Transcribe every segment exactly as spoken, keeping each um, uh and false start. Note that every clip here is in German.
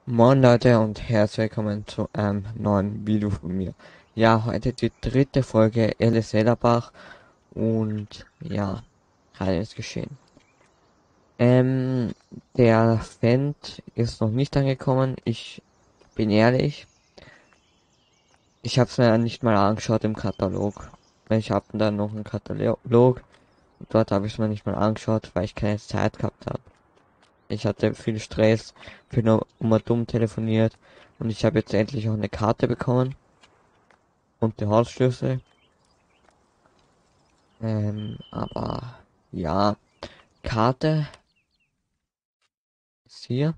Moin Leute und herzlich willkommen zu einem neuen Video von mir. Ja, heute die dritte Folge Alice Sederbach und ja, gerade ist geschehen. Ähm, der Fend ist noch nicht angekommen. Ich bin ehrlich, ich habe es mir nicht mal angeschaut im Katalog. Ich habe dann noch einen Katalog und dort habe ich es mir nicht mal angeschaut, weil ich keine Zeit gehabt habe. Ich hatte viel Stress, bin nur immer dumm telefoniert und ich habe jetzt endlich auch eine Karte bekommen. Und die Hausschlüssel. Ähm, aber ja, Karte ist hier.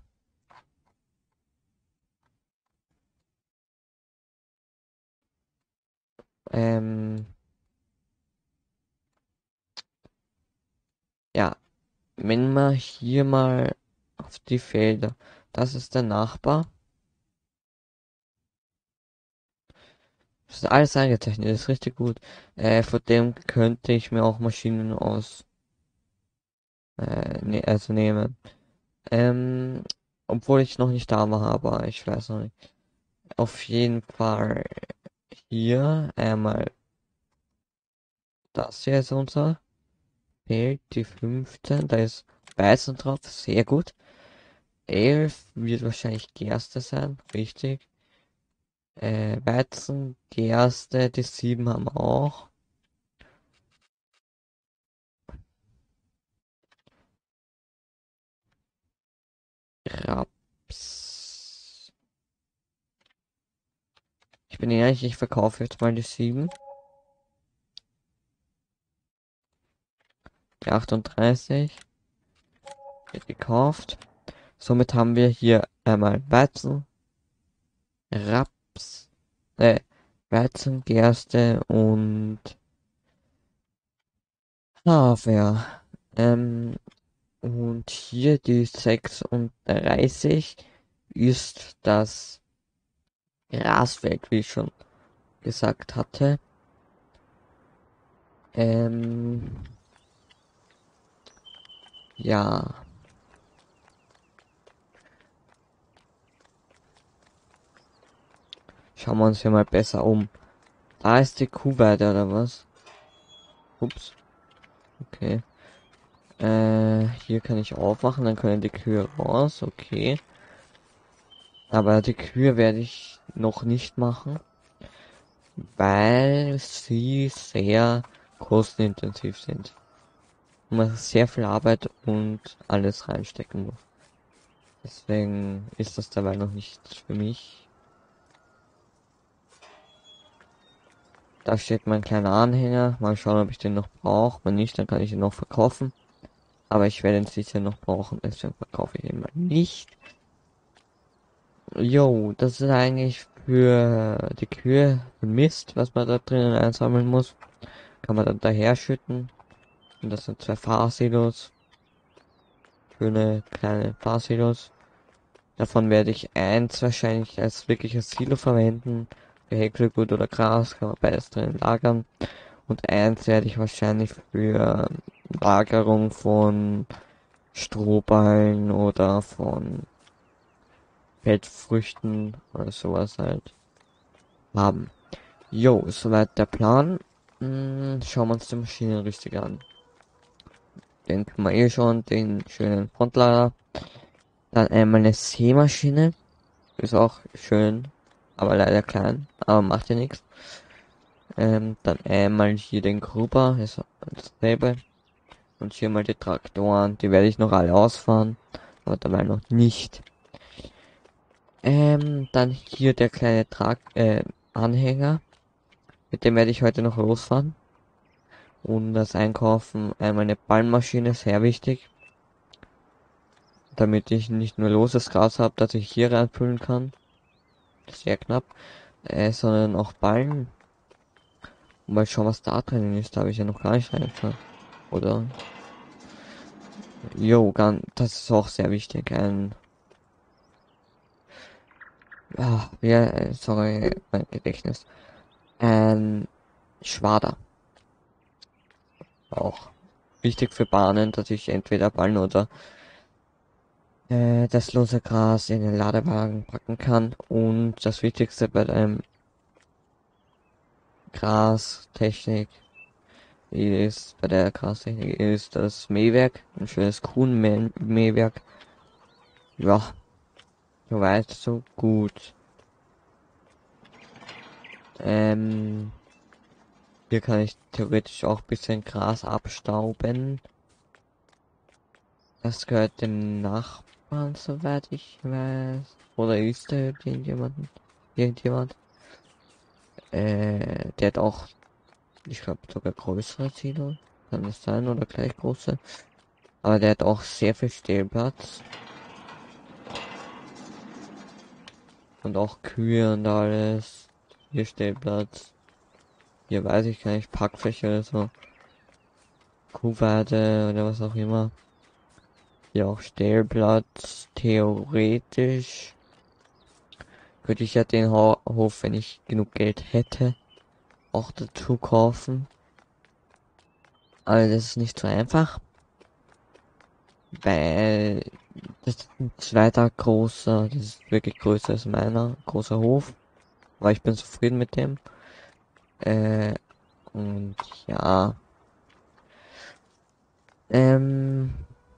Ähm, ja, wenn wir hier mal auf die Felder. Das ist der Nachbar. Das ist alles eingezeichnet, das ist richtig gut. Äh, von dem könnte ich mir auch Maschinen aus, äh, ne, also nehmen. Ähm, obwohl ich noch nicht da war, aber ich weiß noch nicht. Auf jeden Fall hier einmal das hier ist unser. Fehlt die fünfzehn, da ist Weizen drauf, sehr gut. elf wird wahrscheinlich Gerste sein, richtig. Äh, Weizen, Gerste, die sieben haben wir auch. Raps. Ich bin ehrlich, ich verkaufe jetzt mal die sieben. Die achtunddreißig wird gekauft. Somit haben wir hier einmal Weizen, Raps, äh, Weizen, Gerste und Hafer. Ähm, Und hier die sechsunddreißig ist das Grasfeld, wie ich schon gesagt hatte. Ähm, ja, schauen wir uns hier mal besser um. Da ist die Kuhweide oder was? Ups, okay. Äh, hier kann ich aufmachen, dann können die Kühe raus, okay. Aber die Kühe werde ich noch nicht machen, weil sie sehr kostenintensiv sind. Und man sehr viel Arbeit und alles reinstecken muss. Deswegen ist das dabei noch nicht für mich. Da steht mein kleiner Anhänger. Mal schauen, ob ich den noch brauche. Wenn nicht, dann kann ich ihn noch verkaufen. Aber ich werde ihn sicher noch brauchen, deswegen verkaufe ich ihn mal nicht. Jo, das ist eigentlich für die Kühe Mist, was man da drinnen einsammeln muss. Kann man dann daher schütten. Und das sind zwei Fahrsilos. Schöne kleine Fahrsilos. Davon werde ich eins wahrscheinlich als wirkliches Silo verwenden. Für Häckselgut oder Gras kann man beides drin lagern. Und eins werde ich wahrscheinlich für Lagerung von Strohballen oder von Feldfrüchten oder sowas halt haben. Jo, soweit der Plan. Hm, schauen wir uns die Maschine richtig an. Den können wir eh schon, den schönen Frontlader. Dann einmal eine Sämaschine. Ist auch schön, aber leider klein, aber macht ja nichts. Ähm, dann einmal hier den Gruber, ist dasselbe. Und hier mal die Traktoren, die werde ich noch alle ausfahren, aber dabei noch nicht. Ähm, dann hier der kleine Trag, äh, Anhänger, mit dem werde ich heute noch losfahren. Und das Einkaufen, einmal eine Ballmaschine, sehr wichtig, damit ich nicht nur loses Gras habe, das ich hier reinfüllen kann, sehr knapp, äh, sondern auch Ballen. Und mal schauen, was da drinnen ist, da habe ich ja noch gar nicht reingeschaut. Oder? Jo, ganz, das ist auch sehr wichtig. Ein, ah, ja, äh, sorry, mein Gedächtnis. Ein Schwader. Auch wichtig für Bahnen, dass ich entweder Ballen oder äh, das lose Gras in den Ladewagen packen kann. Und das Wichtigste bei einem Grastechnik ist, bei der Grastechnik ist das Mähwerk, ein schönes Kuhn-Mähwerk. Ja, soweit, so gut. Ähm, hier kann ich theoretisch auch ein bisschen Gras abstauben. Das gehört dem Nachbarn, soweit ich weiß. Oder ist da irgendjemand? Irgendjemand? Äh, der hat auch, ich glaube, sogar größere Siedlung. Kann das sein? Oder gleich große? Aber der hat auch sehr viel Stellplatz. Und auch Kühe und alles. Hier Stellplatz. Hier weiß ich gar nicht, Parkfläche oder so. Kuhweide oder was auch immer. Hier auch Stellplatz. Theoretisch könnte ich ja den Ho Hof, wenn ich genug Geld hätte, auch dazu kaufen. Aber das ist nicht so einfach, weil das ist ein zweiter großer, das ist wirklich größer als meiner, großer Hof. Aber ich bin zufrieden mit dem. Äh, und ja, ähm,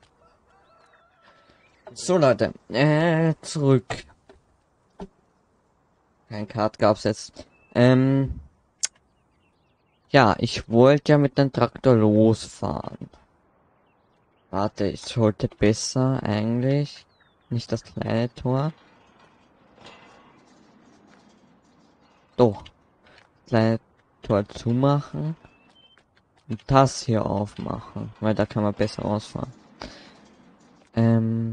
so Leute, äh, zurück. Kein Card gab's jetzt. Ähm, ja, ich wollte ja mit dem Traktor losfahren. Warte, ich sollte besser eigentlich nicht das kleine Tor. Doch, kleine Tor zumachen und das hier aufmachen, weil da kann man besser ausfahren. Ähm,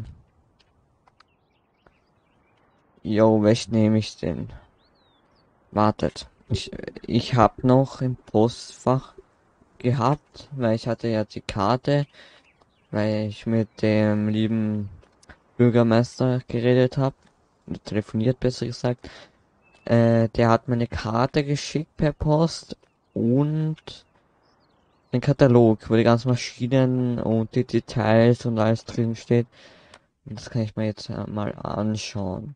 jo, welch nehme ich denn? Wartet, ich, ich hab noch im Postfach gehabt, weil ich hatte ja die Karte, weil ich mit dem lieben Bürgermeister geredet habe, telefoniert besser gesagt. Äh, der hat mir eine Karte geschickt per Post und den Katalog, wo die ganzen Maschinen und die Details und alles drin steht. Und das kann ich mir jetzt äh, mal anschauen.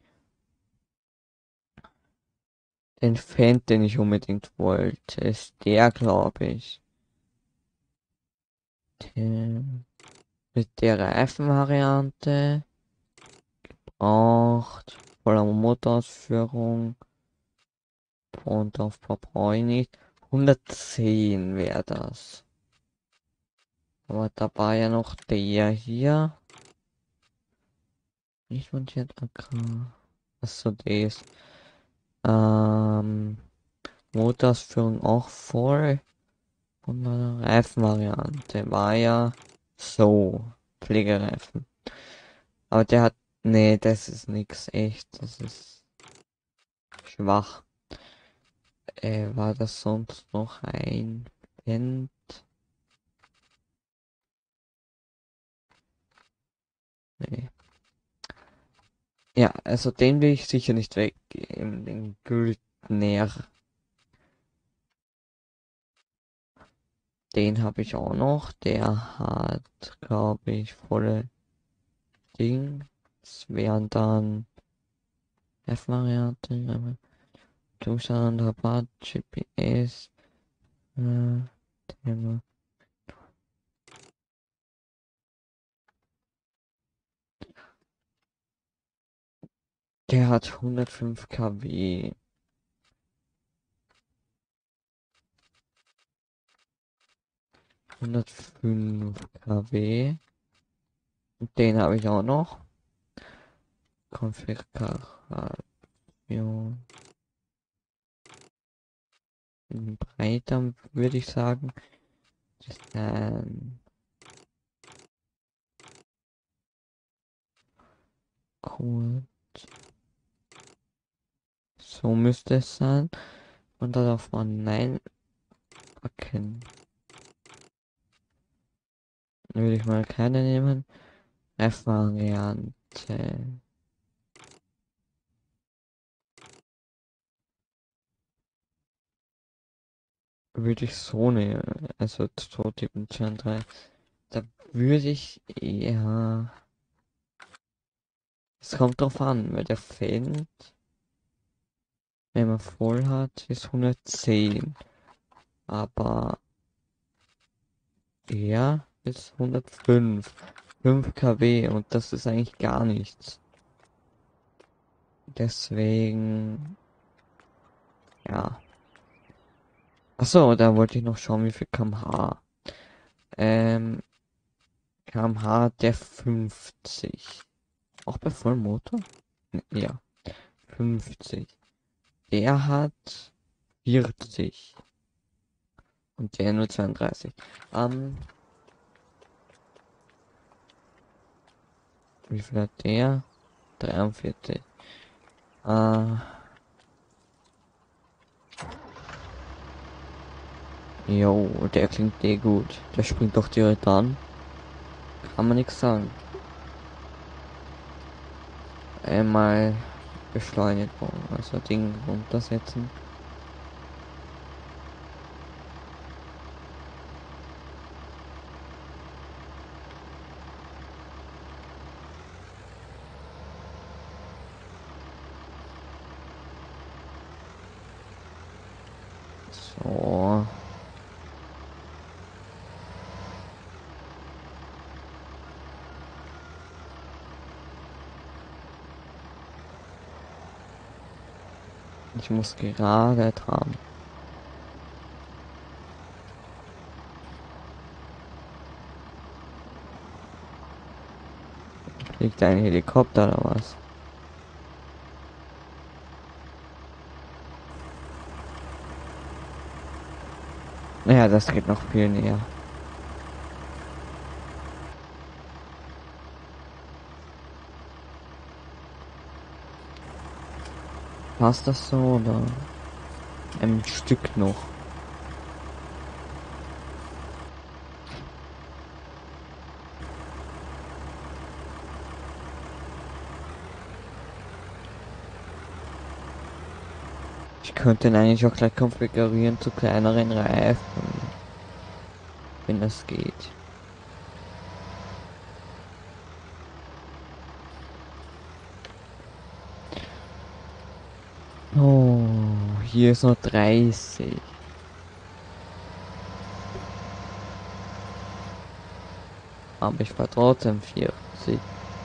Den Fan, den ich unbedingt wollte, ist der, glaube ich. Der, mit der Reifenvariante. Braucht voller Motorausführung. Frontaufbau brauche ich nicht. hundertzehn wäre das. Aber da war ja noch der hier. Nicht montiert, okay. Achso, der ist. Ähm, Motorausführung auch voll. Und meine Reifenvariante war ja so. Pflegereifen. Aber der hat. Nee, das ist nix echt. Das ist schwach. Äh, war das sonst noch ein Band? Nee. Ja, also den will ich sicher nicht weggeben. Den Güldner. Den habe ich auch noch. Der hat, glaube ich, volle Ding. Das wären dann F-Variante, Zustand, Rabatt, G P S, äh, Thema. Der hat hundertfünf Kilowatt. hundertfünf Kilowatt. Den habe ich auch noch. Konfiguration. Breiter würde ich sagen. Ähm, cool. So müsste es sein. Und darauf mal Nein packen. Dann würde ich mal keine nehmen. F-Variante. Würde ich so nehmen. Also Prototypen zwei drei. Da würde ich eher Es kommt drauf an, weil der Fan, wenn man voll hat, ist hundertzehn. Aber er ist hundertfünf. fünf Kilowatt und das ist eigentlich gar nichts. Deswegen, ja. Achso, da wollte ich noch schauen, wie viel Kilometer pro Stunde. Ähm, Kilometer pro Stunde hat der fünfzig. Auch bei vollem Motor? Ne, ja, fünfzig. Der hat vierzig. Und der nur zweiunddreißig. Ähm, wie viel hat der? dreiundvierzig. Äh, jo, der klingt eh gut. Der springt doch direkt an. Kann man nichts sagen. Einmal Beschleunigung, also Ding runtersetzen. So. Ich muss gerade dran. Fliegt ein Helikopter oder was? Naja, das geht noch viel näher. Passt das so oder ein Stück noch? Ich könnte ihn eigentlich auch gleich konfigurieren zu kleineren Reifen, wenn das geht. Oh, hier ist noch dreißig. Aber ich war trotzdem vierzig.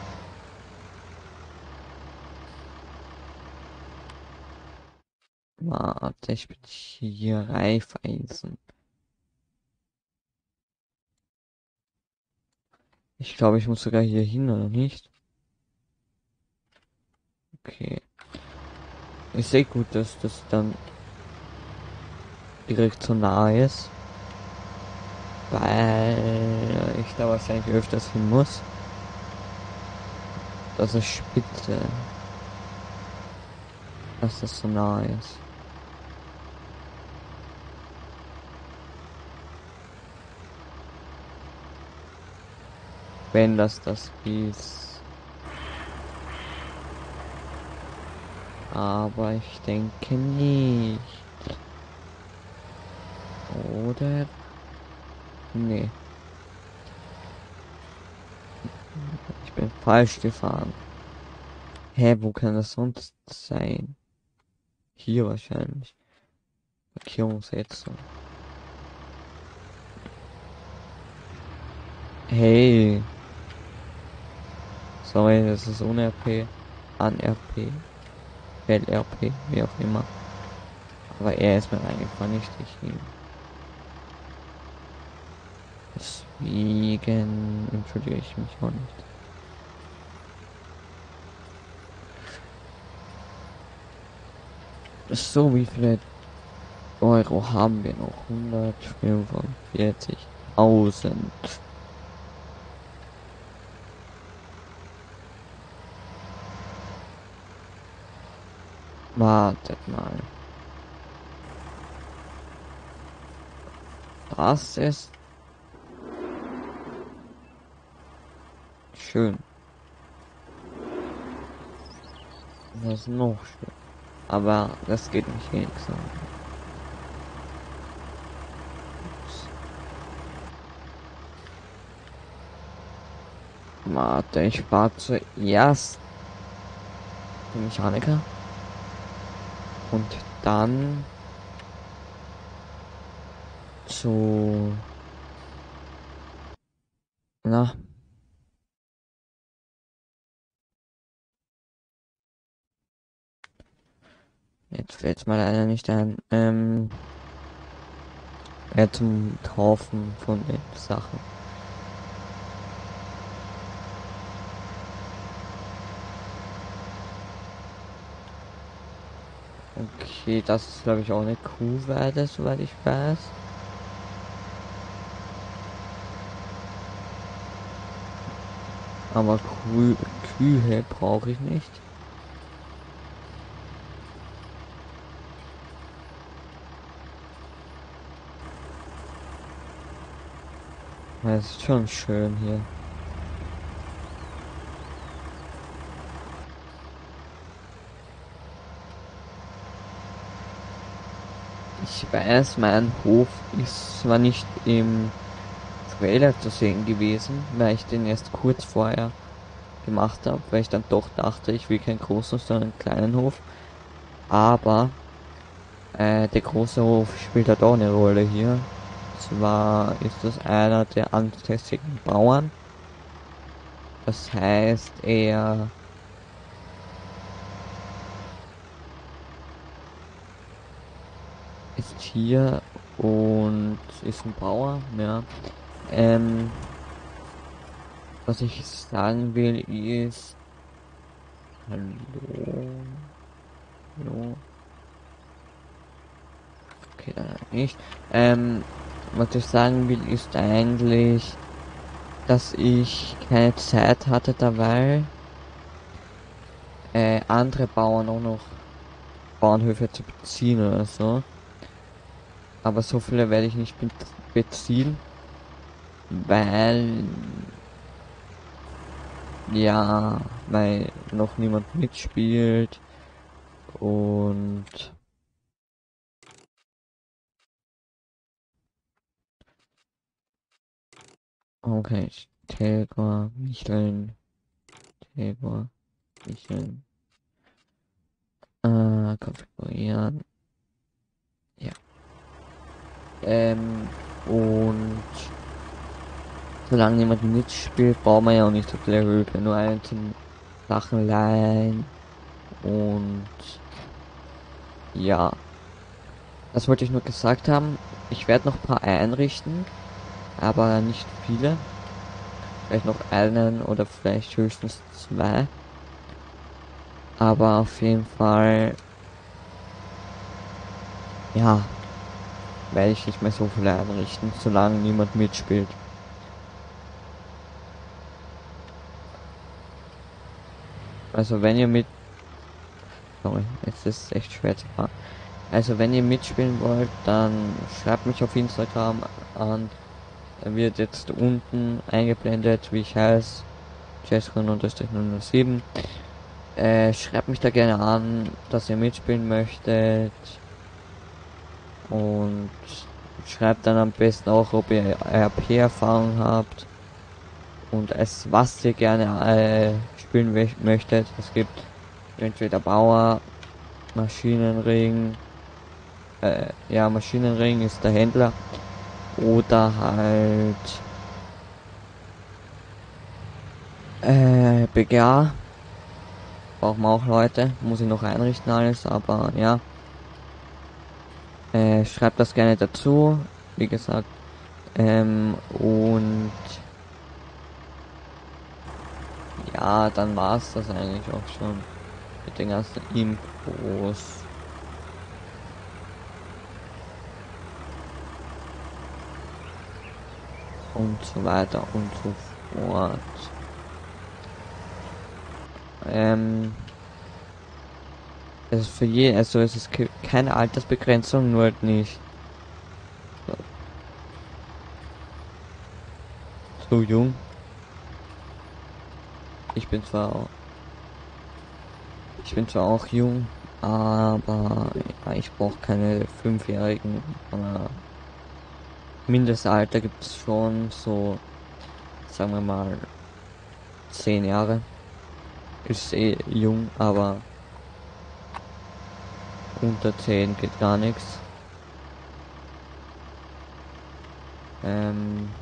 Warte, ich bin hier Reifeisen. Ich glaube, ich muss sogar hier hin, oder nicht? Okay. Ich sehe gut, dass das dann direkt so nah ist. Weil ich da wahrscheinlich öfters hin muss. Das ist spitze. Dass das so nah ist. Wenn das das ist. Aber ich denke nicht. Oder? Nee. Ich bin falsch gefahren. Hä, wo kann das sonst sein? Hier wahrscheinlich. Markierungssetzung. Hey. Sorry, das ist ohne R P. An R P. L R P, wie auch immer. Aber er ist mir eingefallen, nicht ich ihm. Deswegen entschuldige ich mich auch nicht. So, wie viele Euro haben wir noch? hundertfünfundvierzigtausend. Wartet mal. Das ist schön. Das ist noch schön. Aber das geht mich eh nichts an. Warte, ich war zuerst den Mechaniker. Und dann zu, na, jetzt fällt's mir leider nicht ein, ähm, ja, zum Kaufen von den Sachen. Okay, das ist glaube ich auch eine Kuhweide, soweit ich weiß. Aber Kuh, Kühe brauche ich nicht. Das ist schon schön hier. Ich weiß, mein Hof ist zwar nicht im Trailer zu sehen gewesen, weil ich den erst kurz vorher gemacht habe, weil ich dann doch dachte, ich will keinen großen, sondern einen kleinen Hof. Aber äh, der große Hof spielt halt auch eine Rolle hier. Zwar ist das einer der ansässigen Bauern. Das heißt, er ist hier und ist ein Bauer, ja. Ähm, was ich sagen will ist, hallo, hallo, okay, dann nicht. Ähm, was ich sagen will ist eigentlich, dass ich keine Zeit hatte dabei, äh, andere Bauern auch noch Bauernhöfe zu beziehen oder so. Aber so viele werde ich nicht be beziehen, weil ja, weil noch niemand mitspielt und okay, Telgor, Micheln, Telgor, Micheln, äh, konfigurieren, ja, ähm, und solange niemand mitspielt, braucht man ja auch nicht so viele Höfe, nur einen zum Sachen leihen und ja, das wollte ich nur gesagt haben. Ich werde noch ein paar einrichten, aber nicht viele. Vielleicht noch einen oder vielleicht höchstens zwei. Aber auf jeden Fall, ja, werde ich nicht mehr so viele einrichten, solange niemand mitspielt. Also wenn ihr mit... Sorry, jetzt ist es echt schwer zu fahren. Also wenn ihr mitspielen wollt, dann schreibt mich auf Instagram an. Er wird jetzt unten eingeblendet, wie ich heiße. Jessron null null sieben. Äh, schreibt mich da gerne an, dass ihr mitspielen möchtet. Und schreibt dann am besten auch, ob ihr R P-Erfahrung habt. Und es, was ihr gerne äh, spielen möchtet. Es gibt entweder Bauer, Maschinenring, äh, ja, Maschinenring ist der Händler. Oder halt äh, B G A. Brauchen wir auch Leute. Muss ich noch einrichten alles, aber ja. Äh, schreibt das gerne dazu. Wie gesagt. Ähm, und ja, dann war's das eigentlich auch schon mit den ganzen Infos. Und so weiter und so fort. Ähm, es ist für je, also es ist keine Altersbegrenzung, nur halt nicht so, so jung. Ich bin zwar auch, ich bin zwar auch jung, aber ja, ich brauche keine Fünfjährigen. Oder Mindestalter gibt es schon so, sagen wir mal, zehn Jahre. Ist eh jung, aber unter zehn geht gar nichts. Ähm,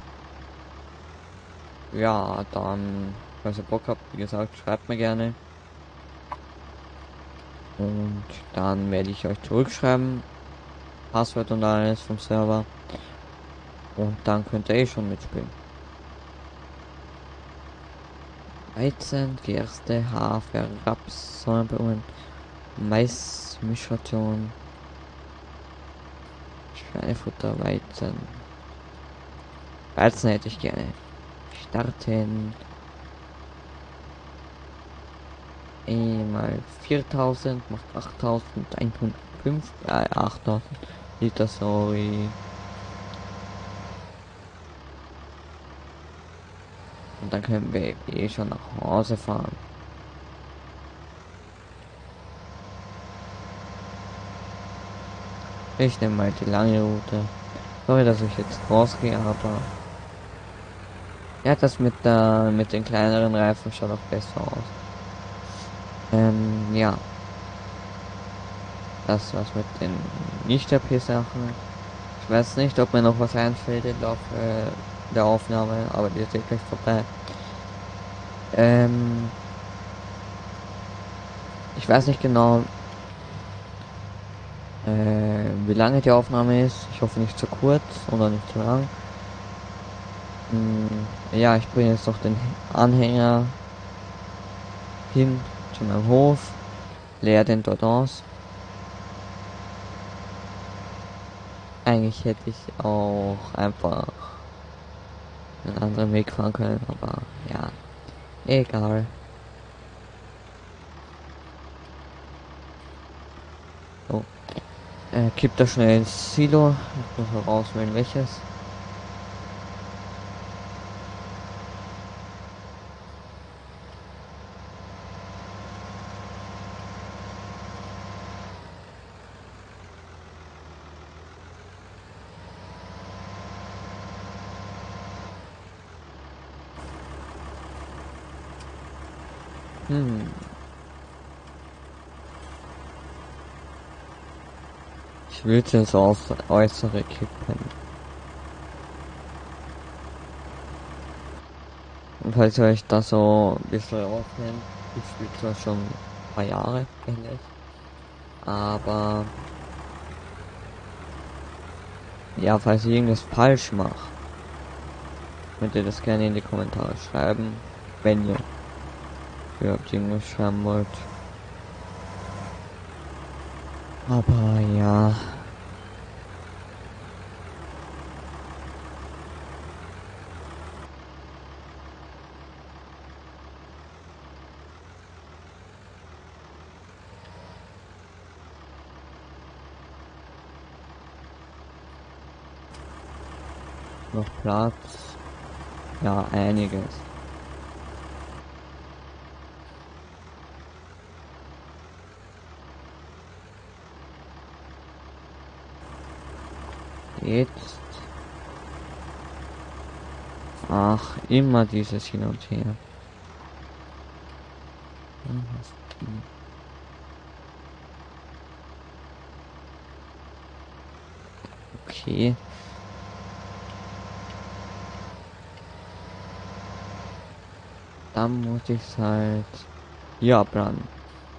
ja, dann, falls ihr Bock habt, wie gesagt, schreibt mir gerne. Und dann werde ich euch zurückschreiben. Passwort und alles vom Server. Und dann könnt ihr eh schon mitspielen. Weizen, Gerste, Hafer, Raps, Sonnenblumen, Maismischration, Schweinefutter, Weizen. Weizen hätte ich gerne. Starten. E mal viertausend macht achttausendeinhundertfünf, äh, achttausend Liter, sorry. Und dann können wir eh schon nach Hause fahren. Ich nehme mal die lange Route. Sorry, dass ich jetzt rausgehe, aber ja, das mit der mit den kleineren Reifen schaut auch besser aus. Ähm, ja. Das war's mit den nicht-A P-Sachen. Ich weiß nicht, ob mir noch was einfällt im Laufe der Aufnahme, aber die ist eh gleich vorbei. Ähm, ich weiß nicht genau, äh, wie lange die Aufnahme ist. Ich hoffe nicht zu kurz oder nicht zu lang. Hm, ja, ich bringe jetzt noch den Anhänger hin zu meinem Hof, leer den dort aus. Eigentlich hätte ich auch einfach einen anderen Weg fahren können, aber ja, egal. So, äh, kipp das schnell ins Silo. Ich muss noch auswählen, welches. Hm. Ich will jetzt aus äußere kippen. Und falls ihr euch das so ein bisschen aufnimmt, ich spiele zwar schon ein paar Jahre, ähnlich. Aber ja, falls ich irgendwas falsch mache, könnt ihr das gerne in die Kommentare schreiben, wenn ihr überhaupt irgendwas schreiben wollt. Aber ja. Noch Platz. Ja, einiges. Jetzt. Ach, immer dieses Hin und Her. Okay. Dann muss ich halt hier abladen.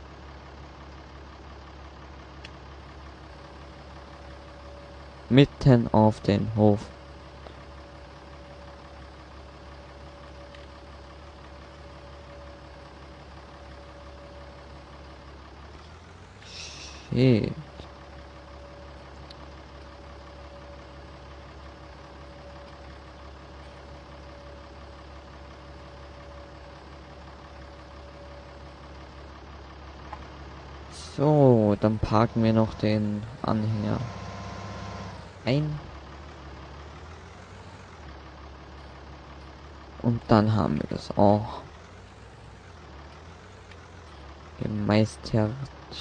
Mitten auf den Hof. Shit. So, dann parken wir noch den Anhänger ein. Und dann haben wir das auch gemeistert.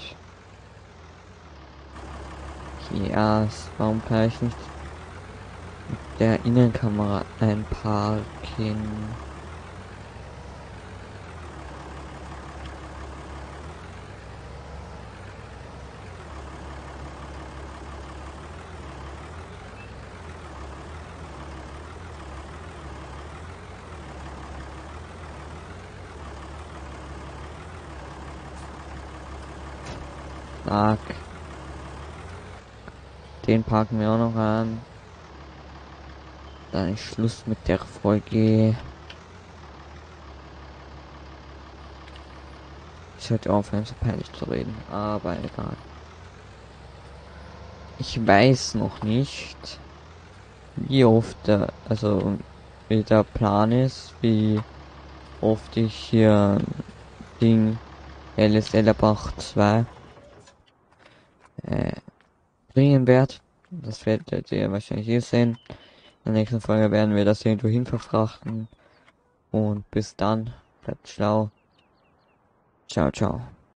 Ja, warum kann ich nicht mit der Innenkamera einparken? Zack. Den packen wir auch noch an. Dann ist Schluss mit der Folge. Ich sollte aufhören, so peinlich zu reden, aber egal. Ich weiß noch nicht, wie oft der, also wie der Plan ist, wie oft ich hier Ding Alice Ellerbach zwei äh, bringen werde. Das werdet ihr wahrscheinlich eh sehen. In der nächsten Folge werden wir das irgendwo hin verfrachten. Und bis dann, bleibt schlau. Ciao, ciao.